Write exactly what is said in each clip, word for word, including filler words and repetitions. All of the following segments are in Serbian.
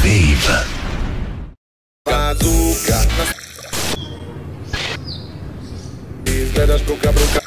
Wave. Bazuka. Izgledaš bruka, bruka.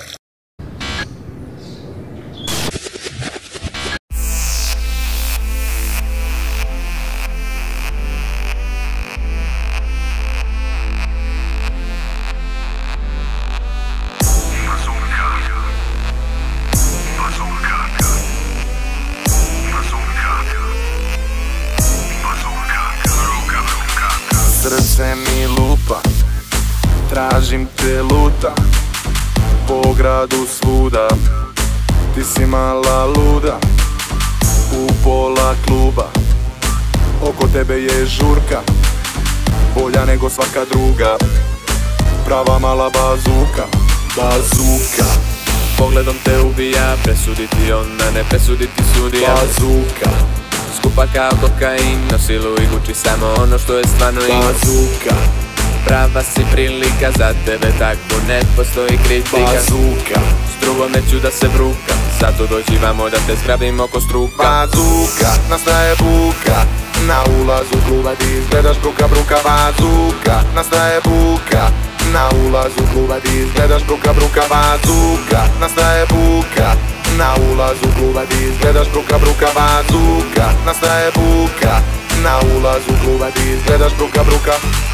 Srce mi lupa, tražim te, luta po gradu svuda. Ti si mala luda u pola kluba. Oko tebe je žurka, bolja nego svaka druga. Prava mala bazuka, bazuka. Pogledom te ubija, presuditi ona, ne presuditi sudija. Bazuka, skupa kao kokain, nosilu i guči samo ono što je stvarno in. bazuka, Prava si prilika, za tebe tako ne postoji kritika. bazuka, S drugom neću da se bruka, zato dođi vamo da te zgrabim oko struka. bazuka, nastaje buka, na ulazu kluba ti izgledaš bruka, bruka. Bazuka, nastaje buka, na ulazu kluba ti izgledaš bruka, bruka. Bazuka, nastaje buka, na ulazu kluba ti izgledaš bruka, bruka. Bazuka, nastaje buka, na ulazu kluba ti izgledaš bruka, bruka.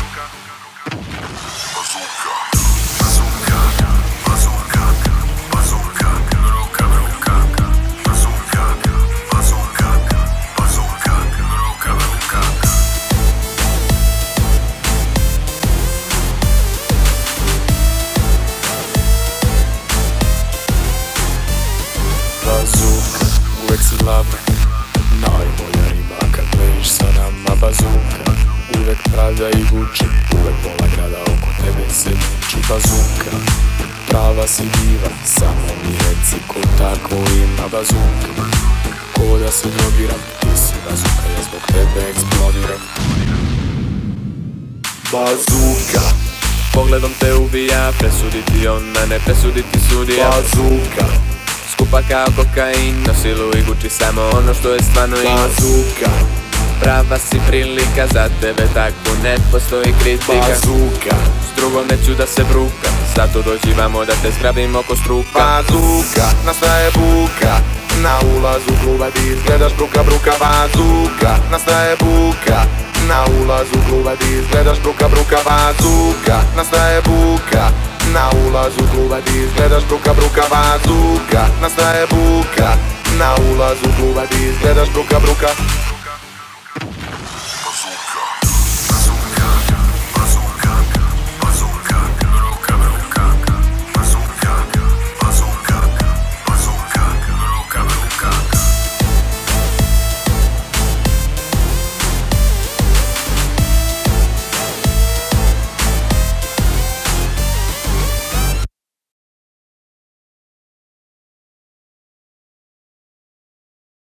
Bazuka, uvek si glavna, najbolja riba kad ležiš sa nama. Bazuka, uvek Prada i Gucci, uvek pola grada oko tebe se muči. Bazuka, prava si diva, samo mi reci ko tako ima. Bazuka, ko da se drogiram, ti si bazuka, ja zbog tebe eksplodiram. Bazuka, Pogledom te ubija, presuditi ona, ne presuditi sudija. bazuka, Skupa kao kokain, nosilu i guči samo ono što je stvarno in. bazuka, Prava si prilika, za tebe tako ne postoji kritika. bazuka, S drugom neću da se bruka, zato dođi vamo da te zgrabim oko struka. bazuka, nastaje buka, na ulazu kluba ti izgledaš bruka, bruka. Bazuka, nastaje buka, na ulazu kluba ti izgledaš bruka, bruka. Bazuka, nastaje buka, na ulazu kluba ti izgledaš bruka, bruka. Bazuka, nastaje buka, na ulazu kluba ti izgledaš bruka, bruka.